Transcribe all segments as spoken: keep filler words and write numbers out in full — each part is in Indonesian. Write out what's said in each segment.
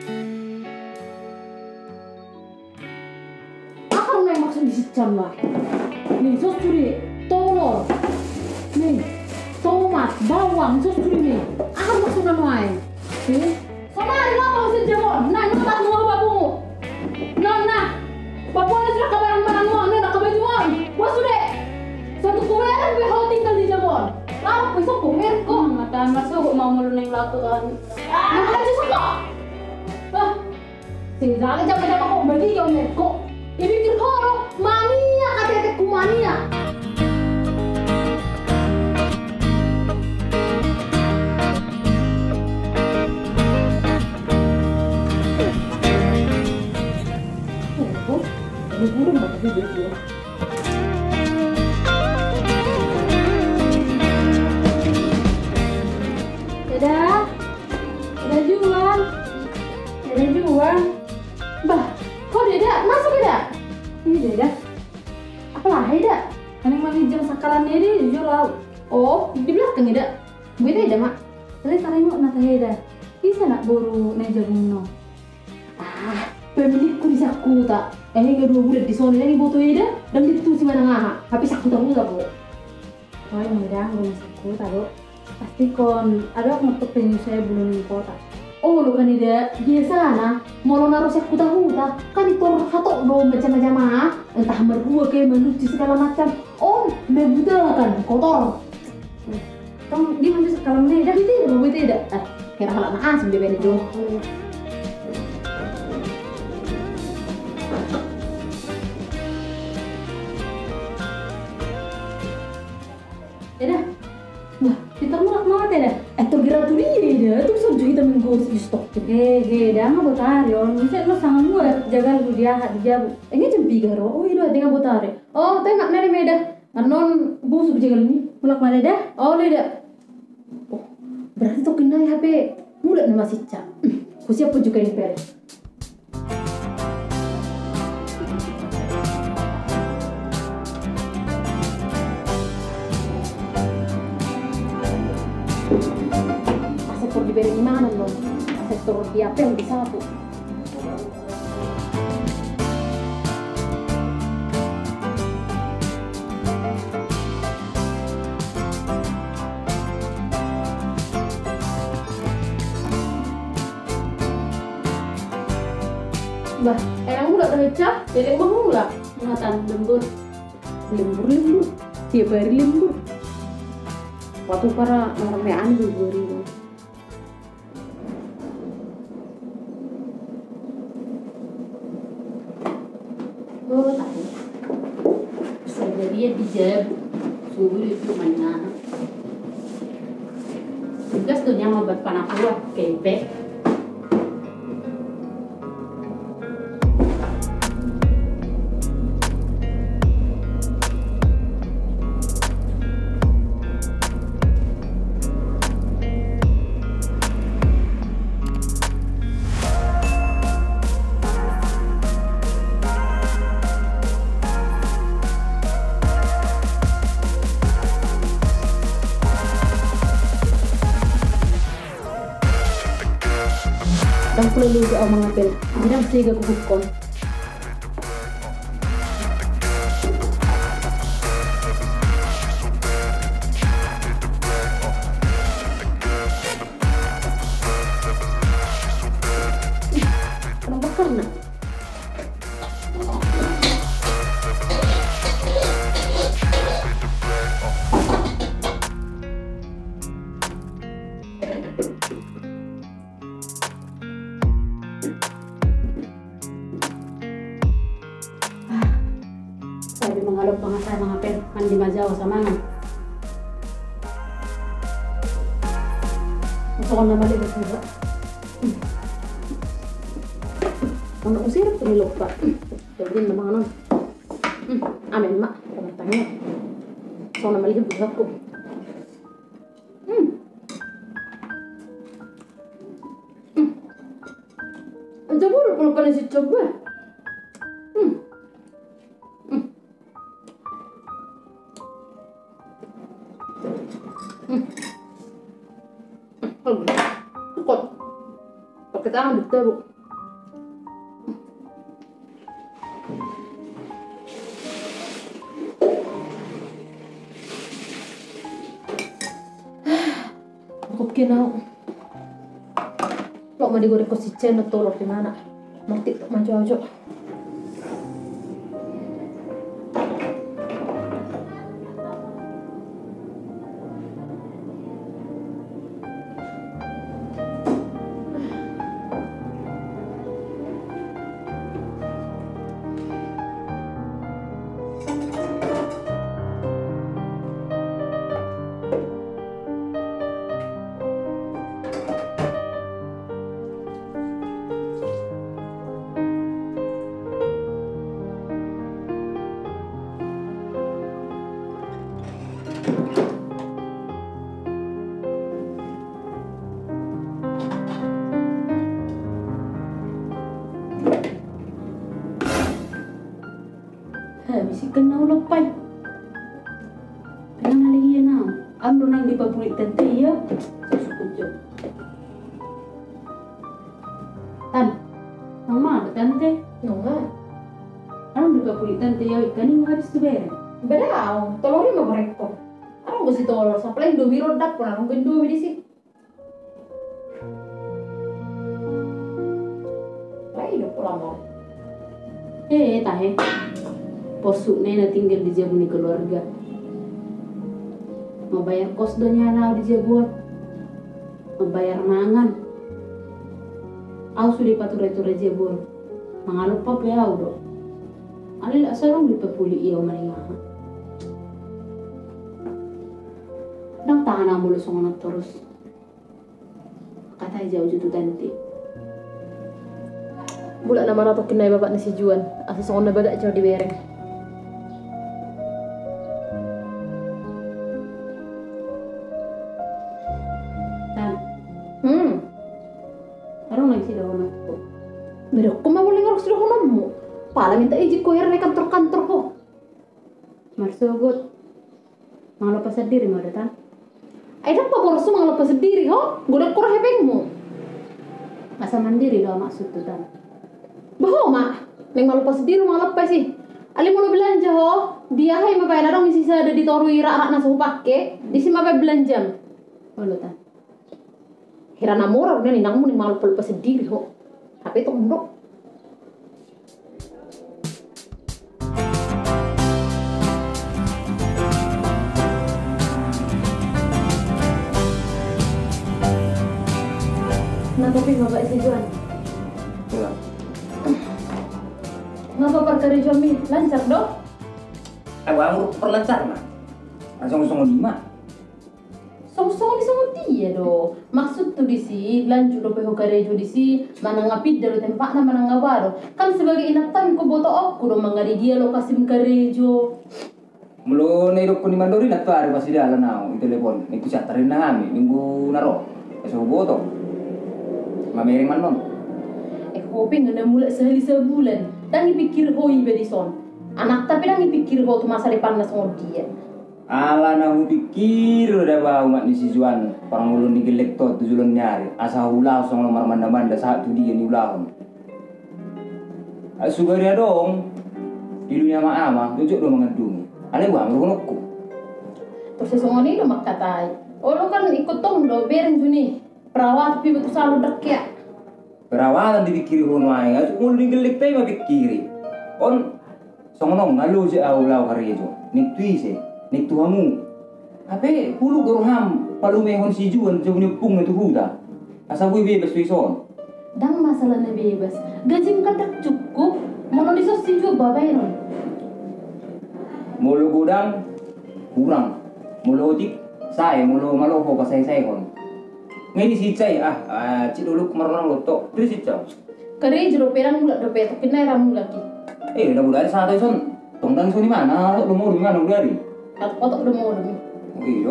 Akar na maksud di sicama. Nih sos curi, telur, nih tomat, bawang, sos curi nih. Akar maksudnya noai. Nih, sama ada apa maksud jamon? Nah, ini tak mau babu. Nah, nah, babu ini sudah kabaran mana mau? Nih nak kabel jual. Wah sudah. Satu kueran gue hal tinggal di jamon. Lah, besok kueran kok. Mata masuk mau meluneng latu kan. Nah, aja suka. Ah, sing zale jaga-jaga kok bagi yo nih kok. Ini pikir horo, mania kata-kata mania. Oh, ini burung apa sih dia? Dadah, dadah jual, dadah jual. Bah, kok dadah? Masuk dadah? Ini dadah. Apalah dadah? Kan yang manajer sakalannya dia jual. Oh, di belakang dadah. Gue dadah mak. Tapi sekarang mau nata dadah. Bisa nak buru neja bunno. Ah, pemilikku di saku tak. Eh, nggak dua bulan di sana ini foto dadah dan itu si mana ngah. Tapi saku tak muda bu. Oh, yang muda gue saku tahu. Pasti kon ada untuk penyu saya belum kota. Oh, lo kan ida biasa nah, mau naruh saya kuta huta kan itu satu dong macam-macam ah, entah berdua kayak menuju segala macam. Oh, mebuta kan kotor. Kamu di mana sekarang nih? Dah tidak, mau tidak. Ah, kira halak nah sebelum beli jo. Dah. Wah, kita mau mau tidak? Eh, tuh kira tuh dia, tuh so kita minggu di stok. Eh, eh, dah nggak botar yo. Misalnya lo sangat muat jaga lu dia hati jabu. Ini jam tiga ro. Oh, itu tinggal botar. Oh, tengok nari meda. Anon busuk jaga ini. Mulak mana dah? Oh, tidak. Oh, berarti tuh kena H P. Mudah nama si Cak. Ku siapa juga yang beres. Sektor diberi mana loh? Sektor di apa yang bisa tuh? Bah, yang udah kerja, jadi mau nggak? Ngatan lembur, lembur lembur, tiap hari lembur. Waktu para ramean lembur itu. Oh, tahu. Saya dia dijab, subuh itu mana? Tugas tuh yang mau berpanah kuat, kempek. Dan pula lu ke omong apel, jadi mesti gak kukukon. Kenapa karena? Sabi mengalog mga sa mga pen mandi majaw sa mga. Gusto ko na maligot nila. Ano kung sirap tumilog pa. Tawagin na mga nun. Amen ma, kamartang niya. Gusto ko na maligot buhat ko. Ang jaburo ko na pala si Chog ba? Tukot. Pakai tangan betul bu. kena. Lo mau digoreng ko si Chen atau lo di mana? Mau TikTok maju aja. Bisi kenal lepai. Kenal lagi ya now. Ando nang di pabulik tante ya. Sukujo. Tan. Mama ada tante. Nggak. Ando di pabulik tante ya ikan ini habis tu bere. Berau, tolong mau goreng ko. Ano mesti tolong sampai dua miro dak pernah mungkin dua di sini. Lagi udah pulang mau. Eh, tahe. Posuk nena tinggal di Jabuni keluarga. Mau bayar kos donya nau di Jabun. Mau bayar mangan. Au sudah pature-ture Jabun. Mangalupa pe au do. Ali lak sarung di pepuli iya maningaha. Nang tahan mulu songonot terus. Kata jauh jutu tanti. Bulan nama rato kenai bapak nasi juan. Asa songon badak jauh di bereng. Hmm. Arong lagi sih dalam aku. Mereka kok mau lengar sudah honomu. Pala minta izin ko ya kantor-kantor ko. Marsogot. Mangalo pasal diri mo datang. Ay dak pa borso mga lepas sendiri ho. Godak ko hepengmu. Masa mandiri do maksud tu tan. Baho mak. Neng malu pas sendiri mga lepas sih. Ali mau belanja ho. Dia hay mabayar dong isi ada di toru ira anak nasu pakai. Di sini mabay belanja. Oh lo tan. Hira namora udah nih nangmu nih malu pas sendiri ho. Tapi itu ndok. Kenapa pih bapak isi juan? Pulang. Ngapa perkara suami lancar dong? Aku anggur perlancar mah. Langsung langsung lima. Song-song di sama dia do. Maksud tuh di si lanjut do peho karejo di si mana ngapit dari tempat na mana ngabaro. Kan sebagai inatan ko boto aku do mangari dia lokasi karejo. Mulu na irok ko ni Mandori na tuari pasti dia ala nao yung telepon. Ito siya tarin na kami minggu naro. Eso boto. Mamering man non. Eh hoping na mulai sehari sebulan. Dan ipikir ho ibe di son. Anak tapi dan ipikir ho tu masa depan na sama dia. Ala na pikir udah bau mak ni si Juan parang ulun ni gelek to tujulun nyari asa ulah song nomor manda-manda saat tu dia ni ulahon. Sugaria dong. Ilunya mak ama tujuk do mengandung. Ale gua ngrunokku. Terus sesongo ni do mak katai. Oh lo kan ikut tong do beren juni. Perawat tapi betul selalu dek ya. Perawatan dipikiri hono ay asu ulun ni gelek tay mapikiri. On songonong ngalo si aulaw karejo. Ni tuise. Nik tuhamu. Ape hulu goroham palumehon si Juan sa unyupung na tuhuda. Asa gue bebas wison. Dang masalah na bebas. Gaji mo kadak cukup. Mono di sos si Juan babay ron. Mulo gudang kurang. Mulo otik saya mulo maloho pasay-sayhon. Ngayon si Chay ah ah ciduluk marunang loto. Dili si Chay. Karejo do perang mula do peto kinay ramu lagi. Eh udah budari sa atin son. Tongdang son di mana? Lumo di mana budari? At kotok do mo dumi. Iyo.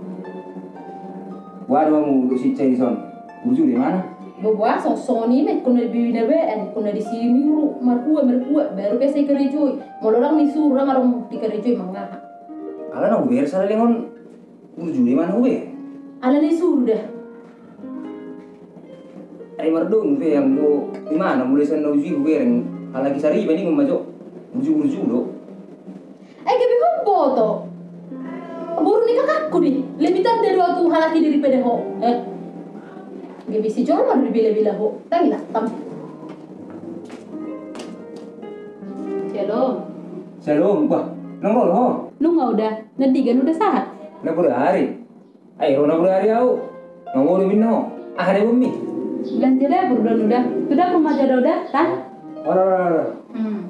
Wado mo si Chay son. Buju di mana? Bawa song soni nih kuna bibi na ben kuna di sini ru marpua marpua baru biasa karejo. Mo orang ni suruh orang arong di karejo mangga. Ala na uber sa lingon. Buju di mana uber? Ala ni suruh dah. Ay mardung fe yang do di mana mulai sa na uji uber yang ala kisari bani mo majo. Buju-buju do. Eh gabi ko boto. Buru ni kakakku nih, lebih tanda dua tuh halaki daripada ho. Eh, Gak bisa jual mah dari bila-bila ho. Tapi latam. Shalom. Shalom, bah. Nongol ho. Lu nggak udah? Nanti kan udah sahat. Na pura hari. Ayo na pura hari au. Nongol minno. Ah ada bumi. Belanja deh, udah udah. Sudah rumah jadi udah, kan? Ora ora ora. Hmm.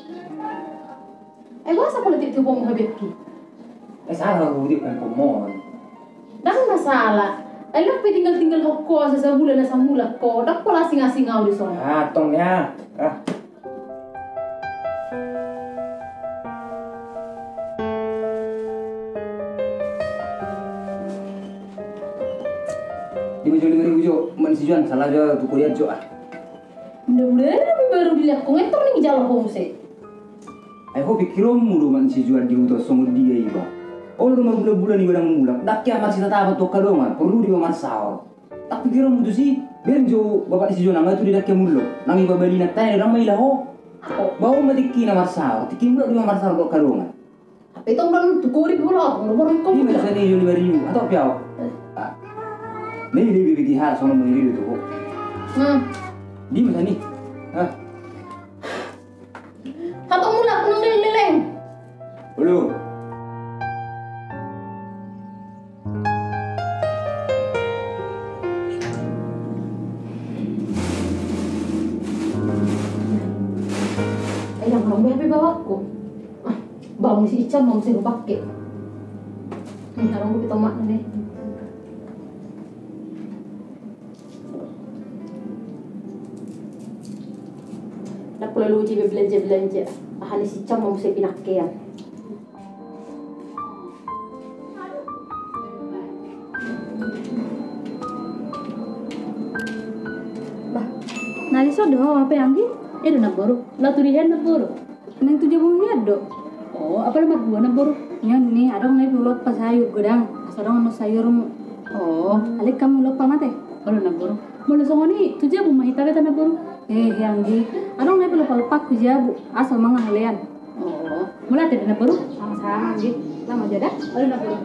Eh, masa politik tuh mau habis ki? Eh salah aku di kan pomon. Dah masalah. Eh, lu tinggal-tinggal hokko sesa bulan na samula ko. Dak pola asing-asing ngau di sana. Ah tong ya. Ah. Di baju lima ribu jo, man si Juan salah jo tu kuliah jo ah. Mudah-mudahan tapi baru dilihat ko ngetor nih jalan ko se. Aku pikir om mulu man si Juan di utos sama dia iba. Oh lu rumah bulan-bulan iba nang mulak. Dak ya masih tetap to kadongan, perlu di masal. Tak pikir om itu sih, biar jo bapak si Juan nang itu di dak mulu. Nang iba bali nak tanya ramai lah ho. Bau matiki na masal, tiki mulu di masal to kadongan. Tapi itu kan tuh kuri pula, nomor ko. Ini macam ni jo lima ribu atau piao. Nih dia bibi hal sono meniri itu kok. Hmm. Di macam ni. Hah. Hato mula ko nang leleng. Belum. Eh, yang kamu H P bawa ko. Ah, bang si Ica mau saya pakai. Nih, harang ko pitomak na nih. Nak perlu uji belanja-belanja. Ah, ni si Ica mau saya pinakaian. Bah, nali sodo apa yang di? Eh, na baru. La turihan na baru. Nang tu dia bunyi do. Oh, apa nama dua na baru? Nya ni adong nai ulot pas sayur gedang. Asadong anu sayur mu. Oh, Alik kamu ulot pamate. baru na baru. Mula songoni tu je bu mahita beta na baru. Eh yang di adong nai pelu palpak ku jabu asal mga halean. Oh, mula tadi na baru. Sama-sama di. Lama jada. Baru na baru.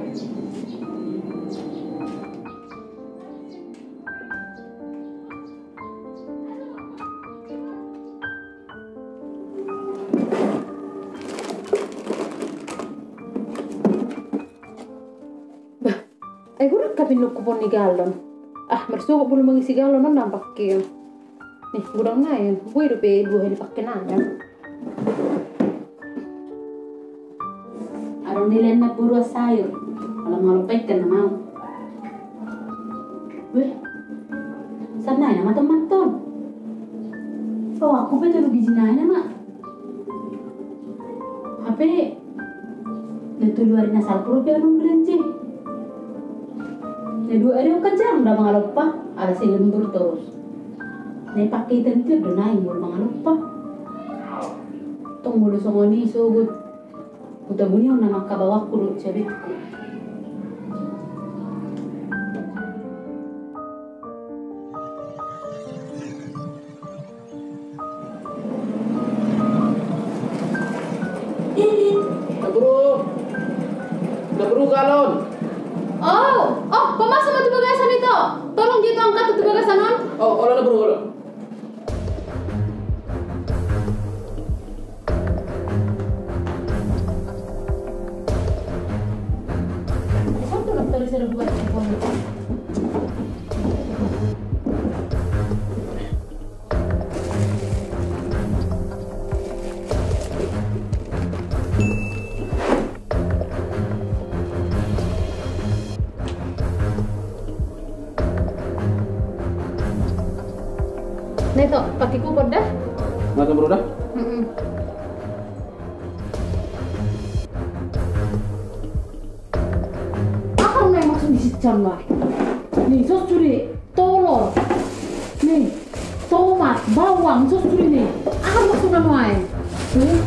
Eh, gue kapin lu kupon ni galon. Ah, mersuak belum mengisi galon non nampak ke. Nih, gudang ngayon. Gue udah pe dua hari pakai nanya. Adong nilai na puro sayur. Kalau ngalupay ka na mau. Weh, sana na matomaton. Oh, aku pa tulo bijinanya mak. H P natuluarin na salpuro pero nung belanja. Ya dua hari kan jarang udah mga lupa. Ada si lembur terus. Nih pakai tentu udah naik mulu mga lupa. Tong mulu songoni sugut. Udah bunyi nama kabawa kudu cebitku. Naburu, naburu galon. Oh, oh, pemasok mati bagasan itu. Tolong dia angkat itu bagasan non. Oh, olah naburu olah. Satu nak tadi saya buat kupon itu. Nih toh, pakai kupon dah. Nggak naburu dah. Mm-mm. Apa yang maksud di situ lah? Nih, sos curi telur. Nih, tomat, bawang, sos curi nih. Apa maksud namanya? Nih.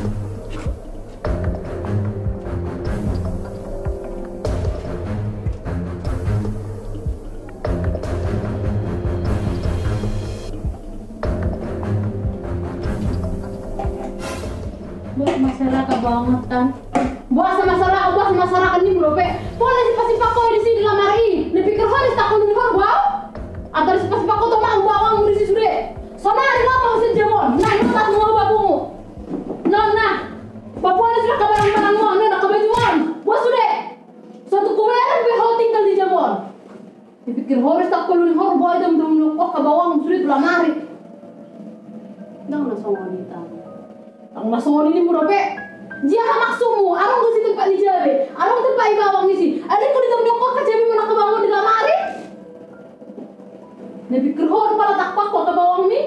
Buat masalah kebangetan. Buat masalah, buat masalah ini belum pe. Boleh sih pasti pakai di sini lamar ini. Lebih kerja takut nih wow. Atau di sepas kau tuh mau bawang di situ deh. Sama ada apa usin jamon? Nah, itu tak mau babumu. Nah, nah. Bapu ada sudah kabar mana mau? Nah, nak kebajuan. Buat sudah. Satu kuweran be ho tinggal di jamon. Dipikir horis tak perlu hor boy dam dam kok ke bawang sudah tulah mari. Dang na song wanita. Ang masoni ni mura pe. Dia maksumu, arang tu si tempat di jabe. Arang tempat ibawang isi. Ada ko di dam kok ka jabe mana ke bawang di lamari. Dipikir hor pala takpak kok ke bawang ni.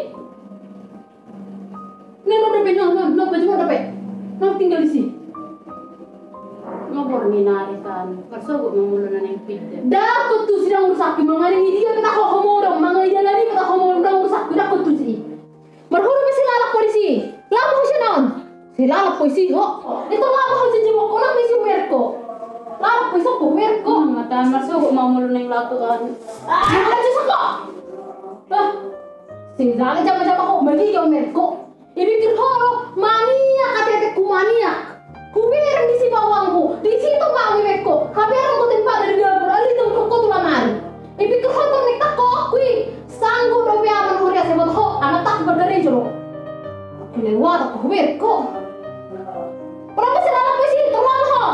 Ni no depe no no no baju depe. No tinggal di sini. Ngabor minari kan. Persogot mamulunan yang pidde. Dakot tu sidang urusak mga ni dia kita ko homorong mga dia lagi kita homorong dang urusak dakot tu si. Marhuro ba sila lalak polisi? Lamo siya noon. Sila lalak polisi ho. Ito lamo ho si Jimo ko lang si Merko. Lalak polisi ko Merko. Mata persogot mamulunan yang lato kan. Ah, ano siya ko? Ah. Sila lagi jama-jama ko bagi yung Merko. Ibikir ho mania katete ku mania. Kubilang di si bawangku, di situ mau Merko. Kabilang ko tempat dari dapur, ali tu ko tu lamari. Ibikir ho to nek ko kui. Sanggup do biya man horiya se ho anak tak berdari jero. Kelewat aku Merko. Berapa sila na polisi tolong ho.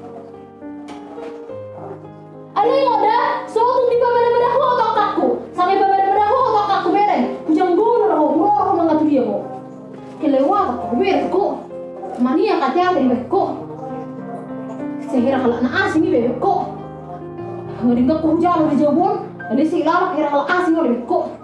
Ali ngoda, so tung di babada-bada ho to kakku. Sampai babada-bada ho to kakku bereng. Kujang gono ho, ngoro mga tu dia ho. Kelewat aku Merko. Mania katanya dari Merko. Sehingga kalau na asing ni Merko. Ngeringa ko jalo di jabon, ali sila kira kalau asing oleh Merko.